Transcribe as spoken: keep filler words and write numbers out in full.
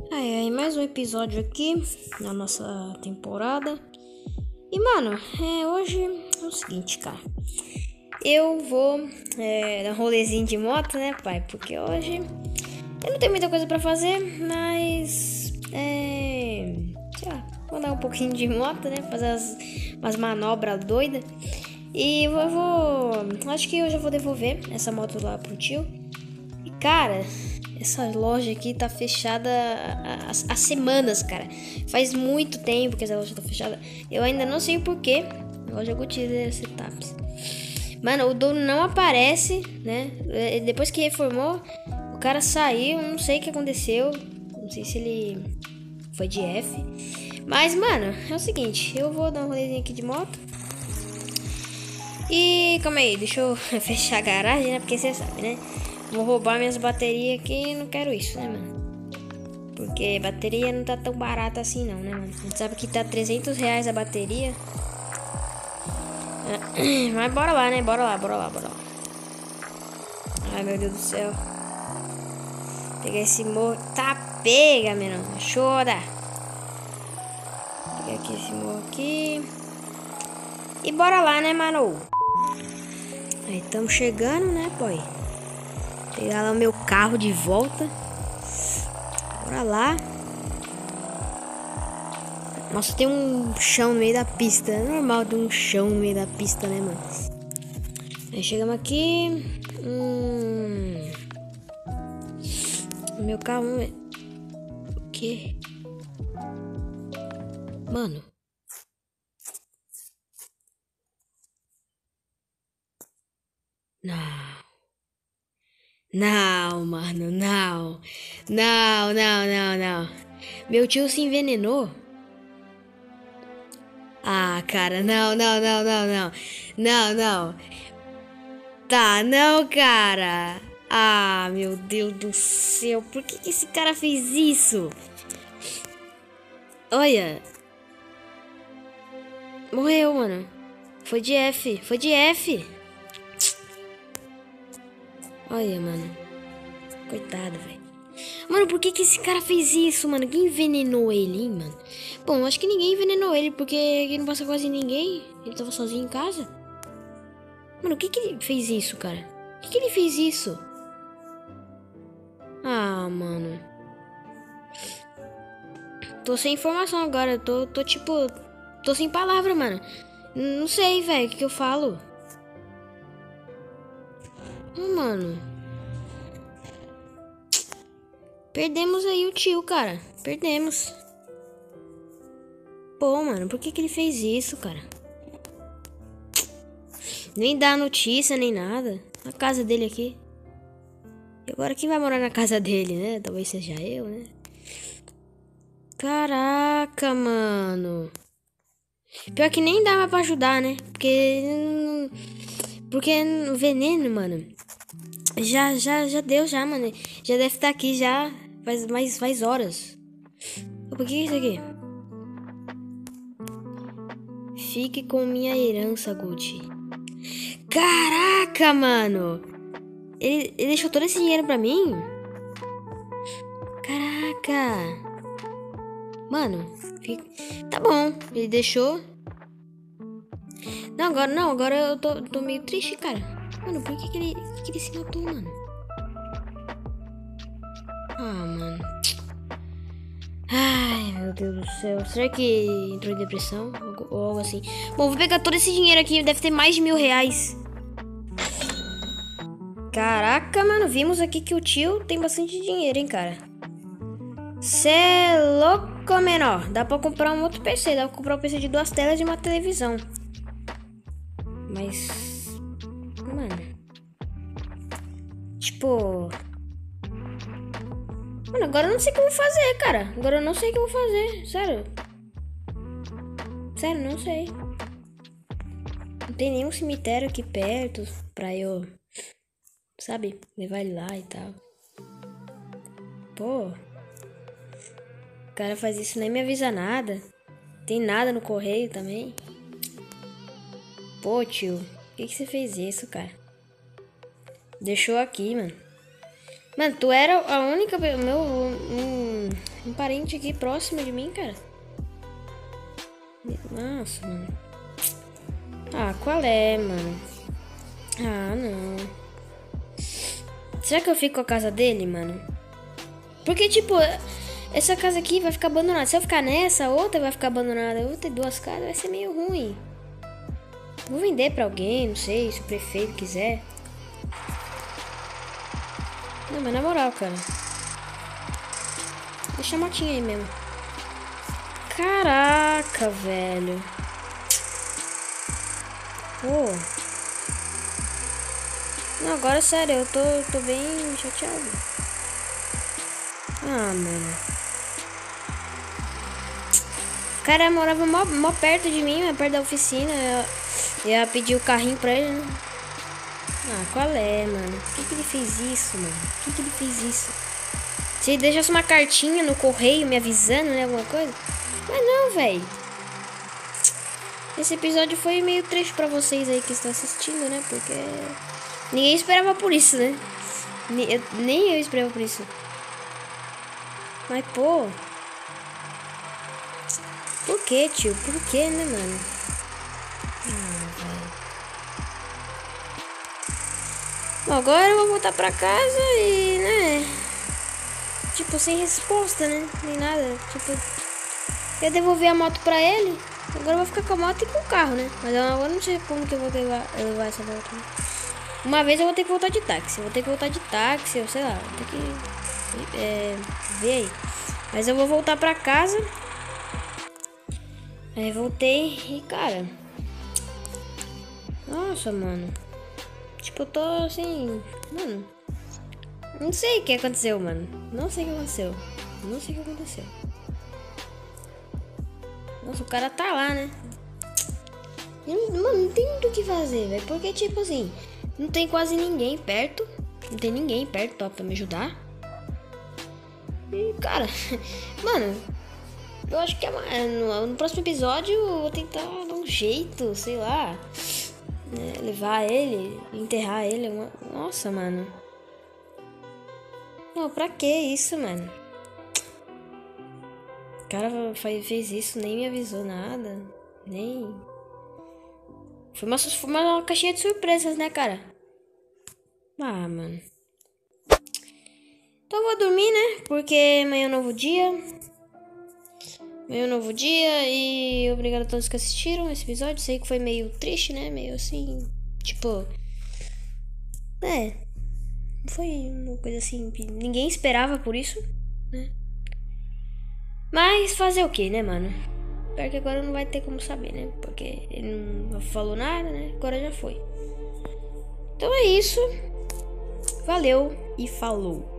Aí, aí, mais um episódio aqui na nossa temporada. E, mano, é, hoje é o seguinte, cara. Eu vou é, dar um rolezinho de moto, né, pai? Porque hoje eu não tenho muita coisa pra fazer, mas... É... Sei lá, vou dar um pouquinho de moto, né? Fazer as, umas manobras doidas. E eu vou... Acho que eu já vou devolver essa moto lá pro tio. E, cara... Essa loja aqui tá fechada há, há semanas, cara. Faz muito tempo que essa loja tá fechada. Eu ainda não sei o porquê. Loja Gutierrez Setups. Mano, o dono não aparece, né? Depois que reformou, o cara saiu. Não sei o que aconteceu. Não sei se ele foi de F. Mas, mano, é o seguinte. Eu vou dar um rolezinho aqui de moto. E calma aí, deixa eu fechar a garagem, né? Porque você sabe, né? Vou roubar minhas baterias aqui e não quero isso, né, mano? Porque bateria não tá tão barata assim não, né, mano? A gente sabe que tá trezentos reais a bateria. Mas bora lá, né? Bora lá, bora lá, bora lá. Ai, meu Deus do céu. Pegar esse morro. Tá, pega, menino. Chora. Pegar aqui esse morro aqui. E bora lá, né, mano? Aí, estamos chegando, né, boy? Pegar lá o meu carro de volta. Bora lá. Nossa, tem um chão no meio da pista. É normal ter um chão no meio da pista, né, mano? Aí chegamos aqui. Hum... Meu carro... O quê? Mano. Não. Não, mano, não. Não, não, não, não. Meu tio se envenenou? Ah, cara, não, não, não, não, não. Não, não. Tá, não, cara. Ah, meu Deus do céu. Por que, que esse cara fez isso? Olha. Morreu, mano. Foi de F. Foi de F. Olha, mano. Coitado, velho. Mano, por que que esse cara fez isso, mano? Quem envenenou ele, hein, mano? Bom, acho que ninguém envenenou ele, porque ele não passa quase ninguém. Ele tava sozinho em casa. Mano, o que que ele fez isso, cara? O que que ele fez isso? Ah, mano. Tô sem informação agora. Tô, tô tipo... Tô sem palavra, mano. Não sei, velho, o que que eu falo. Oh, mano. Perdemos aí o tio, cara. Perdemos. Pô, mano, por que que ele fez isso, cara? Nem dá notícia, nem nada. A casa dele aqui. E agora quem vai morar na casa dele, né? Talvez seja eu, né? Caraca, mano. Pior que nem dá mais pra ajudar, né? Porque... Porque o veneno, mano... Já, já, já deu, já, mano. Já deve estar aqui já faz, mais, faz horas. Por que é isso aqui? Fique com minha herança, Gucci. Caraca, mano. Ele, ele deixou todo esse dinheiro pra mim? Caraca. Mano, fica... tá bom. Ele deixou. Não, agora não. Agora eu tô, tô meio triste, cara. Mano, por que que ele, que que ele se matou, mano? Ah, mano. Ai, meu Deus do céu. Será que entrou em depressão? Ou algo assim. Bom, vou pegar todo esse dinheiro aqui. Deve ter mais de mil reais. Caraca, mano. Vimos aqui que o tio tem bastante dinheiro, hein, cara. Cê é louco, menor. Dá pra comprar um outro P C. Dá pra comprar um P C de duas telas e uma televisão. Mas... Mano... Tipo... Mano, agora eu não sei o que eu vou fazer, cara. Agora eu não sei o que eu vou fazer. Sério. Sério, não sei. Não tem nenhum cemitério aqui perto pra eu... Sabe? Levar ele lá e tal. Pô. O cara faz isso, nem me avisa nada. Tem nada no correio também. Pô, tio. Por que que você fez isso, cara? Deixou aqui, mano. Mano, tu era a única... Meu... Hum, parente aqui próximo de mim, cara. Nossa, mano. Ah, qual é, mano? Ah, não. Será que eu fico com a casa dele, mano? Porque, tipo, essa casa aqui vai ficar abandonada. Se eu ficar nessa, a outra vai ficar abandonada. Eu vou ter duas casas, vai ser meio ruim. Vou vender pra alguém, não sei, se o prefeito quiser. Não, mas na moral, cara. Deixa a motinha aí mesmo. Caraca, velho. Pô. Não, agora sério, eu tô, tô bem chateado. Ah, mano. O cara morava mó, mó perto de mim, perto da oficina. Eu ia pedir o carrinho pra ele, né? Ah, qual é, mano? Por que, que ele fez isso, mano? Por que, que ele fez isso? Se ele deixasse uma cartinha no correio me avisando, né? Alguma coisa. Mas não, velho. Esse episódio foi meio triste pra vocês aí que estão assistindo, né? Porque ninguém esperava por isso, né? Eu, nem eu esperava por isso. Mas, pô. Por que, tio? Por que, né, mano? Ah, velho. Bom, agora eu vou voltar pra casa e, né? Tipo, sem resposta, né? Nem nada. Tipo, eu devolvi a moto pra ele. Agora eu vou ficar com a moto e com o carro, né? Mas eu agora não sei como que eu vou levar, levar essa moto. Né? Uma vez eu vou ter que voltar de táxi. Eu vou ter que voltar de táxi, ou sei lá. Vou ter que é, ver aí. Mas eu vou voltar pra casa. Aí voltei e, cara... Nossa, mano. Tipo, eu tô assim... Mano... Não sei o que aconteceu, mano. Não sei o que aconteceu. Não sei o que aconteceu. Nossa, o cara tá lá, né? Eu, mano, não tem muito o que fazer, velho. Porque, tipo assim, não tem quase ninguém perto. Não tem ninguém perto pra, pra me ajudar. E, cara, mano, eu acho que é, no, no próximo episódio eu vou tentar dar um jeito, sei lá. Né, levar ele, enterrar ele. Uma... Nossa, mano. Não, pra que isso, mano? O cara fez isso, nem me avisou nada. Nem... Foi uma, foi uma caixinha de surpresas, né, cara? Ah, mano. Então eu vou dormir, né? Porque amanhã é um novo dia. Amanhã é um novo dia. E obrigado a todos que assistiram esse episódio. Sei que foi meio triste, né? Meio assim... Tipo... É... Foi uma coisa assim... Ninguém esperava por isso, né? Mas fazer o que, né, mano? Pior que agora não vai ter como saber, né? Porque ele não falou nada, né? Agora já foi. Então é isso. Valeu e falou.